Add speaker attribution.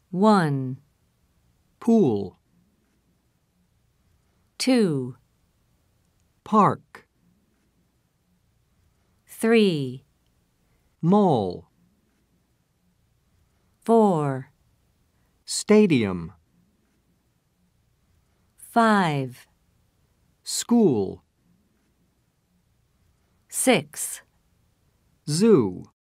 Speaker 1: 1,
Speaker 2: pool,
Speaker 1: 2,
Speaker 2: park,
Speaker 1: 3,
Speaker 2: mall,
Speaker 1: 4,
Speaker 2: stadium,
Speaker 1: 5,
Speaker 2: school,
Speaker 1: 6,
Speaker 2: zoo.